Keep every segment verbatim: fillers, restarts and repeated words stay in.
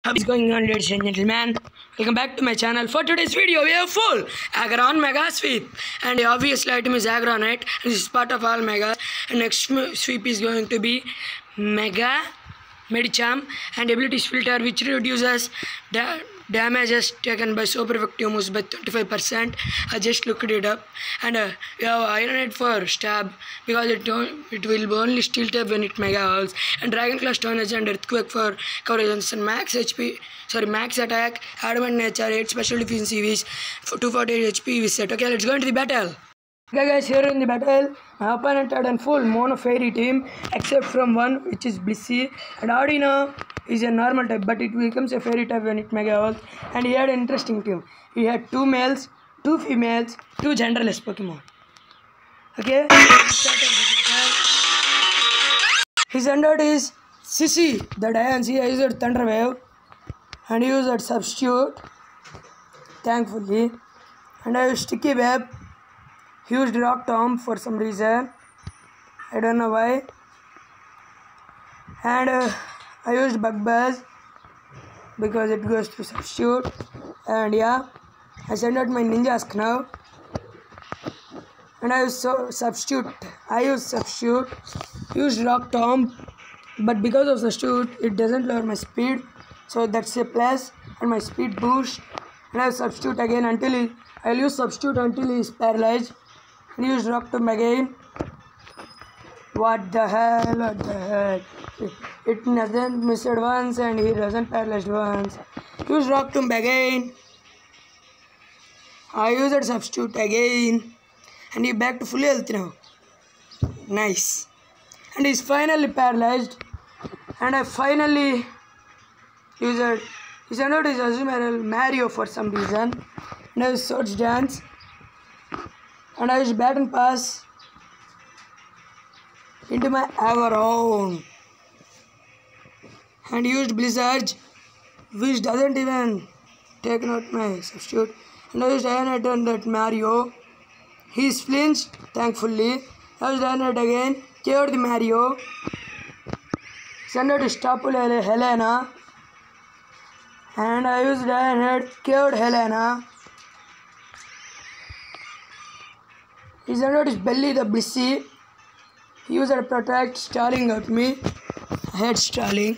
What is going on, ladies and gentlemen? Welcome back to my channel. For today's video, we have full Aggron Mega Sweep, and the obvious item is Aggronite. This is part of all Mega. And next sweep is going to be Mega Medicham and abilities filter, which reduces da damages taken by super effective moves by twenty-five percent. I just looked it up, and uh, we have Ironite for stab because it don't, it will only steel tap when it mega hulls, and Dragon Claw Stone and Earthquake for coverage and max H P. Sorry, max attack, adamant nature, eight special defense C Vs, two forty-eight H P with set. Okay, let's go into the battle. Okay guys, here in the battle, my opponent had a full mono fairy team except from one, which is Blissey, and Audino is a normal type, but it becomes a fairy type when it mega evolves. And he had an interesting team. He had two males, two females, two genderless Pokemon. Okay. His standard is Sissy, the Diancie. I used Thunder Wave, and he used Substitute, thankfully. And I used Sticky Web. He used Rock Tomb for some reason. I don't know why. And uh, I used Bug Buzz because it goes to Substitute. And yeah, I sent out my Ninjask now. And I used so Substitute. I used Substitute. Used Rock Tomb, but because of Substitute, it doesn't lower my speed. So that's a plus. And my speed boost. And I Substitute again until he, I'll use Substitute until he is paralyzed. And use Rock Tomb again. What the hell? What the hell? It doesn't miss it once and he doesn't paralyzed once. Use Rock Tomb again. I use it Substitute again. And he back to full health now. Nice. And he's finally paralyzed. And I finally used it. He sent out his Azumarill Mario for some reason. And I used Swords Dance. And I used Baton Pass into my Aggron and used Blizzard, which doesn't even take out my Substitute. And I used Ironite on that Mario. He's flinched, thankfully. I used Ironite again, cured the Mario. Send out to Stapple Helena. And I used Ironite, cured Helena. He sent out his belly, the Blissey. He used a protect, stalling at me. I had stalling.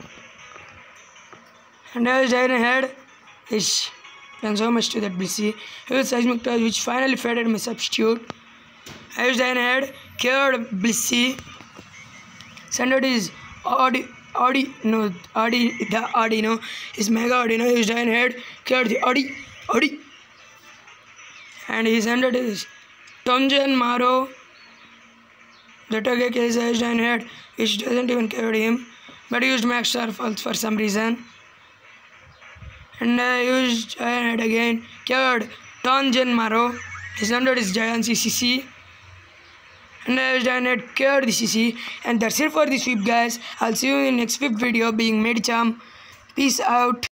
And I used Iron Head. He's done so much to that Blissey. I used Seismic Touch, which finally faded my Substitute. I used Iron Head, cured Blissey. Sent out his Audi, Audi, no, Audi, the Audino. His Mega Audino. He used Iron Head, cured the Audi, Audi. And he sent out his Tonjan Maro, the Togekiss is Iron Head, which doesn't even carry him, but he used Max Starfalls for some reason. And I used Iron Head again, cured Tonjan Maro. His under is Diancie C C. And I used Iron Head, cured the C C. And that's it for this sweep, guys. I'll see you in the next sweep video being Medicham. Peace out.